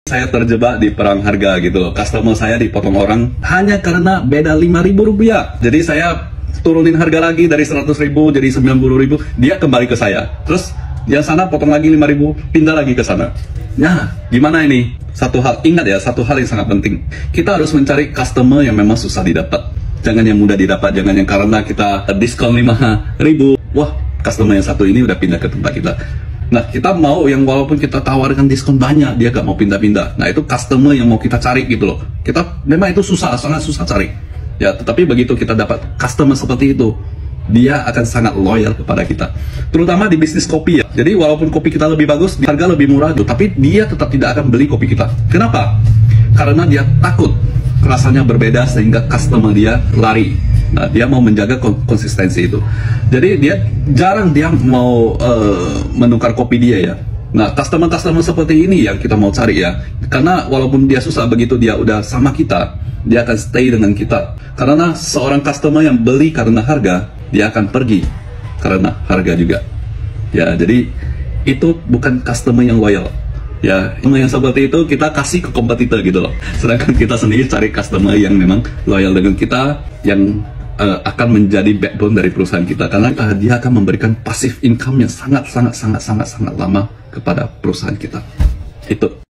Saya terjebak di perang harga gitu loh. Customer saya dipotong orang hanya karena beda 5.000 rupiah. Jadi saya turunin harga lagi dari 100.000 jadi 90.000. Dia kembali ke saya. Terus yang sana potong lagi 5.000, pindah lagi ke sana. Nah, gimana ini? Satu hal, ingat ya, satu hal yang sangat penting. Kita harus mencari customer yang memang susah didapat. Jangan yang mudah didapat, jangan yang karena kita diskon 5.000, wah, customer yang satu ini udah pindah ke tempat kita. Nah, kita mau yang walaupun kita tawarkan diskon banyak, dia gak mau pindah-pindah. Nah, itu customer yang mau kita cari gitu loh. Kita memang itu susah, sangat susah cari. Ya, tetapi begitu kita dapat customer seperti itu, dia akan sangat loyal kepada kita. Terutama di bisnis kopi ya. Jadi walaupun kopi kita lebih bagus, harga lebih murah tuh, tapi dia tetap tidak akan beli kopi kita. Kenapa? Karena dia takut rasanya berbeda sehingga customer dia lari. Nah, dia mau menjaga konsistensi itu. Jadi dia jarang dia mau menukar kopi dia ya. Nah, customer-customer seperti ini yang kita mau cari ya. Karena walaupun dia susah, begitu dia udah sama kita, dia akan stay dengan kita. Karena seorang customer yang beli karena harga, dia akan pergi karena harga juga. Ya, jadi itu bukan customer yang loyal. Ya, yang seperti itu kita kasih ke kompetitor gitu loh. Sedangkan kita sendiri cari customer yang memang loyal dengan kita, yang akan menjadi backbone dari perusahaan kita, karena dia akan memberikan passive income yang sangat lama kepada perusahaan kita. Itu.